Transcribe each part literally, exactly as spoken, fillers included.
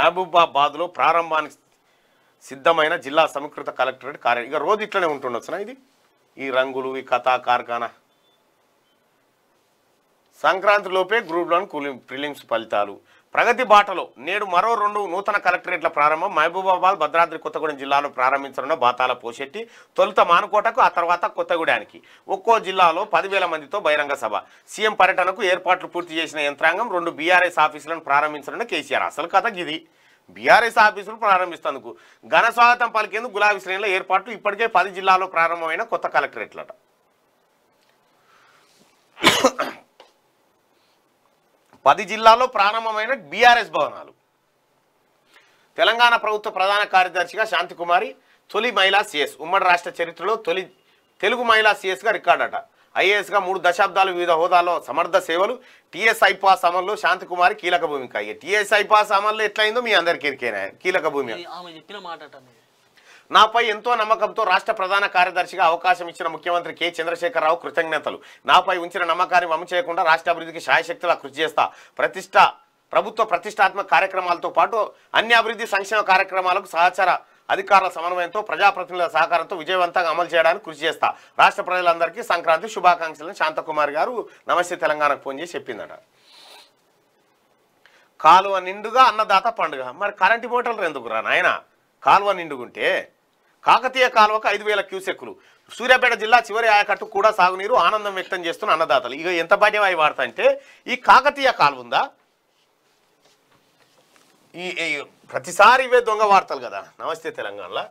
మహబూబాబాద్లో ప్రారంభానికి సిద్ధమైన జిల్లా సమీకృత కలెక్టరేట్ కార్య ఇక రోజు ఇట్లనే ఉంటుండొచ్చునా ఇది ఈ రంగులు ఈ కథా కార్ఖానా సంక్రాంతి లోపే గ్రూప్ వన్ ప్రిలిమ్స్ ఫలితాలు ప్రగతి బాటలో నేడు మరో రెండు నూతన కలెక్టరేట్ల ప్రారంభం మహబూబాబాద్ భద్రాద్రి కొత్తగూడెం జిల్లాలో ప్రారంభించనున్న బాతాల పోషెట్టి తొలుత మానుకోటకు ఆ తర్వాత కొత్తగూడెనికి ఒక్కో జిల్లాలో పదివేల మందితో బహిరంగ సభ సీఎం పర్యటనకు ఏర్పాట్లు పూర్తి చేసిన యంత్రాంగం రెండు బీఆర్ఎస్ ఆఫీసులను ప్రారంభించనున్న కేసీఆర్ అసలు కథ ఇది బీఆర్ఎస్ ఆఫీసులు ప్రారంభిస్తేందుకు ఘన స్వాగతం పలికేందుకు గులాబీ శ్రేణుల ఏర్పాట్లు ఇప్పటికే పది జిల్లాల్లో ప్రారంభమైన కొత్త కలెక్టరేట్లట పది జిల్లాల్లో ప్రారంభమైన బీఆర్ఎస్ భవనాలు తెలంగాణ ప్రభుత్వ ప్రధాన కార్యదర్శిగా శాంతికుమారి తొలి మహిళా సీఎస్ ఉమ్మడి రాష్ట్ర చరిత్రలో తొలి తెలుగు మహిళా సీఎస్గా రికార్డట ఐఏఎస్గా మూడు దశాబ్దాలు వివిధ హోదాల్లో సమర్థ సేవలు టీఎస్ ఐపాస్ అమల్లో శాంతికుమారి కీలక భూమిక అయ్యే టీఎస్ ఐపాస్ అమల్లో ఎట్లయిందో మీ అందరికీ ఎరికేనా కీలక భూమిక నాపై ఎంతో నమ్మకంతో రాష్ట్ర ప్రధాన కార్యదర్శిగా అవకాశం ఇచ్చిన ముఖ్యమంత్రి కె చంద్రశేఖరరావు కృతజ్ఞతలు నాపై ఉంచిన నమ్మకాన్ని వమ్ము చేయకుండా రాష్ట్ర అభివృద్ధికి శాయశక్తులా కృషి చేస్తా ప్రతిష్ట ప్రభుత్వ ప్రతిష్టాత్మక కార్యక్రమాలతో పాటు అన్ని అభివృద్ధి సంక్షేమ కార్యక్రమాలకు సహచార అధికారుల సమన్వయంతో ప్రజాప్రతినిధుల సహకారంతో విజయవంతంగా అమలు చేయడానికి కృషి చేస్తా రాష్ట్ర ప్రజలందరికీ సంక్రాంతి శుభాకాంక్షలను శాంతకుమారి గారు నమస్తే తెలంగాణకు ఫోన్ చేసి చెప్పిందట కాలువ నిండుగా అన్నదాత పండుగ మరి కరెంటు మోటార్లు ఎందుకు రా నాయన కాలువ నిండుగుంటే కాకతీయ కాలువకు ఐదు వేల క్యూసెక్కులు సూర్యాపేట జిల్లా చివరి ఆయకట్టు కూడా సాగునీరు ఆనందం వ్యక్తం చేస్తున్న అన్నదాతలు ఇక ఎంత బాధ్యం అవి వాడతా అంటే ఈ కాకతీయ కాలువ ఉందా ఈ ప్రతిసారి ఇవే దొంగ వార్తలు కదా నమస్తే తెలంగాణలో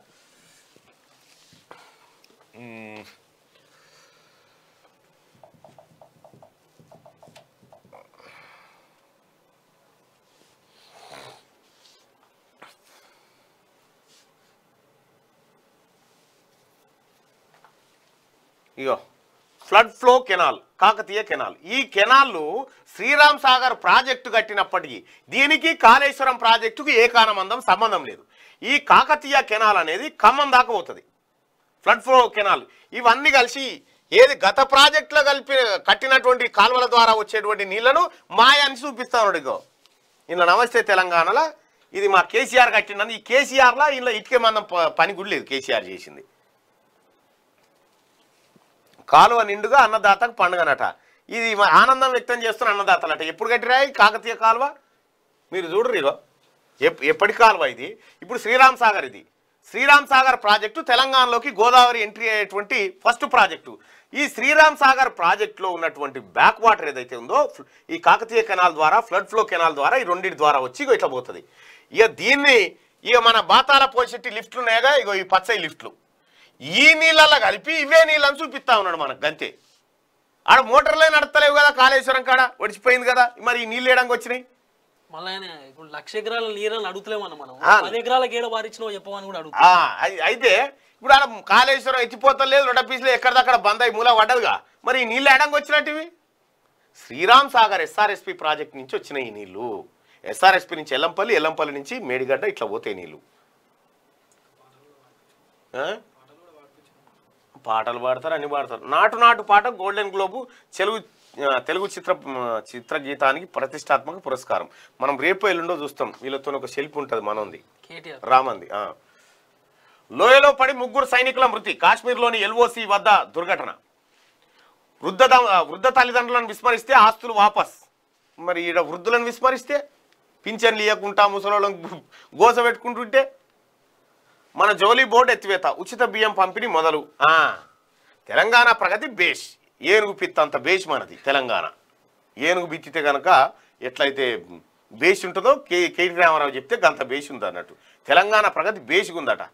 ఇగో flood flow canal Kakatiya canal ఈ కెనాల్ను శ్రీరామ్ సాగర్ ప్రాజెక్టు కట్టినప్పటికీ దీనికి కాళేశ్వరం ప్రాజెక్టుకు ఏకానమందం సంబంధం లేదు ఈ కాకతీయ కెనాల్ అనేది ఖమ్మం దాకా పోతుంది ఫ్లడ్ ఫ్లో కెనాల్ ఇవన్నీ కలిసి ఏది గత ప్రాజెక్టులో కలిపి కట్టినటువంటి కాలువల ద్వారా వచ్చేటువంటి నీళ్లను మాయాన్ని చూపిస్తాను ఇగో ఇలా నమస్తే తెలంగాణలో ఇది మా కేసీఆర్ కట్టినది ఈ కేసీఆర్లో ఇలా ఇటుకే మందం పని కూడా లేదు కేసీఆర్ చేసింది కాలువ నిండుగా అన్నదాతకు పండుగనట ఇది ఆనందం వ్యక్తం చేస్తున్న అన్నదాతలట ఎప్పుడు కట్టిరా ఈ కాకతీయ కాలువ మీరు చూడరు ఇగో ఎప్పటి కాలువ ఇది ఇప్పుడు శ్రీరామ్ సాగర్ ఇది శ్రీరామ్ సాగర్ ప్రాజెక్టు తెలంగాణలోకి గోదావరి ఎంట్రీ అయ్యేటువంటి ఫస్ట్ ప్రాజెక్టు ఈ శ్రీరామ్ సాగర్ ప్రాజెక్టులో ఉన్నటువంటి బ్యాక్ వాటర్ ఏదైతే ఉందో ఈ కాకతీయ కెనాల్ ద్వారా ఫ్లడ్ ఫ్లో కెనాల్ ద్వారా ఈ రెండింటి ద్వారా వచ్చి ఇట్లా పోతుంది ఇక దీన్ని ఇక మన బాతాల పోషెట్టి లిఫ్ట్లు ఉన్నాయగా ఇగో ఈ పచ్చయి లిఫ్ట్లు ఈ నీళ్ళల్లో కలిపి ఇవే నీళ్ళని చూపిస్తా ఉన్నాడు మనకు గంతే ఆడ మోటార్లే నడతలేవు కదా కాళేశ్వరం కాడ ఒడిచిపోయింది కదా మరి ఈ నీళ్ళు వేయడానికి వచ్చినాయి మళ్ళీ ఇప్పుడు లక్ష ఎకరాల నీళ్ళని అడుగుతలేమన్న మనం పది ఎకరాలకు ఏడ వారించినావు చెప్పమని కూడా అడుగుతా అయితే ఇప్పుడు ఆడ కాళేశ్వరం ఎత్తిపోతలేదు రెండు పీసులు ఎక్కడిదక్కడ బంద్ అయి మూల పడ్డదుగా మరి ఈ నీళ్ళు వేయడానికి వచ్చినట్టువి శ్రీరామ్ సాగర్ ఎస్ఆర్ఎస్పి ప్రాజెక్ట్ నుంచి వచ్చినాయి ఈ నీళ్లు ఎస్ఆర్ఎస్పి నుంచి ఎల్లంపల్లి ఎల్లంపల్లి నుంచి మేడిగడ్డ ఇట్లా పోతాయి నీళ్ళు పాటలు పాడతారు అన్ని పాడతారు నాటు నాటు పాట గోల్డెన్ గ్లోబు తెలుగు తెలుగు చిత్ర చిత్ర గీతానికి ప్రతిష్టాత్మక పురస్కారం మనం రేపు ఎల్లుండో చూస్తాం వీళ్ళతో ఒక సెల్ఫీ ఉంటుంది మనది రామంది లోయలో పడి ముగ్గురు సైనికుల మృతి కాశ్మీర్లోని ఎల్ఓసి వద్ద దుర్ఘటన వృద్ధ వృద్ధ తల్లిదండ్రులను విస్మరిస్తే ఆస్తులు వాపస్ మరి ఈడ వృద్ధులను విస్మరిస్తే పింఛన్లు ఇవ్వకుండా ముసలోళ్ళను గోస పెట్టుకుంటుంటే మన జోలీ బోర్డు ఎత్తివేత ఉచిత బియ్యం పంపిణీ మొదలు తెలంగాణ ప్రగతి బేష్ ఏనుగు పిత్తంత బేష్ మనది తెలంగాణ ఏనుగు బిత్తితే కనుక ఎట్లయితే బేష్ ఉంటుందో కే కేటీ రామారావు చెప్తే గంత బేష్ ఉంది అన్నట్టు తెలంగాణ ప్రగతి బేష్గా ఉందట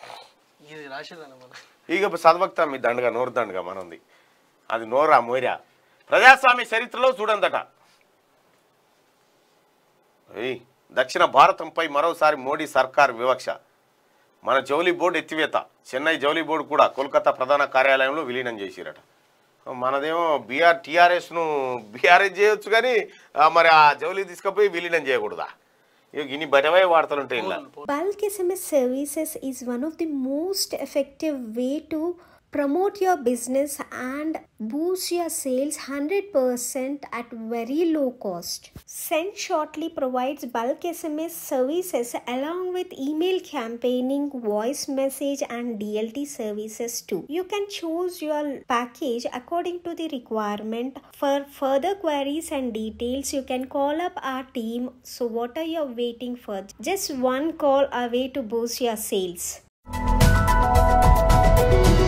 ఇక చదవక్తా మీ దండగా నోరు దండగా మనది అది నోరా మోరా ప్రజాస్వామ్య చరిత్రలో చూడందట దక్షిణ భారతంపై మరోసారి మోడీ సర్కార్ వివక్ష మన జౌలీ బోర్డు ఎత్తివేత చెన్నై జౌలీ బోర్డు కూడా కోల్కతా ప్రధాన కార్యాలయంలో విలీనం చేసిరట మనదేమో బీఆర్ టీఆర్ఎస్ను బీఆర్ఎస్ చేయొచ్చు కానీ మరి ఆ జౌలీ తీసుకుపోయి విలీనం చేయకూడదా ఇన్ని బయటవే వార్తలు ఉంటాయి ఇలా Bulk S M S services is one of the most effective way to Promote your business and boost your sales one hundred percent at very low cost. Send Shortly provides bulk S M S services along with email campaigning, voice message and D L T services too. You can choose your package according to the requirement. For further queries and details, you can call up our team. So what are you waiting for? Just one call away to boost your sales.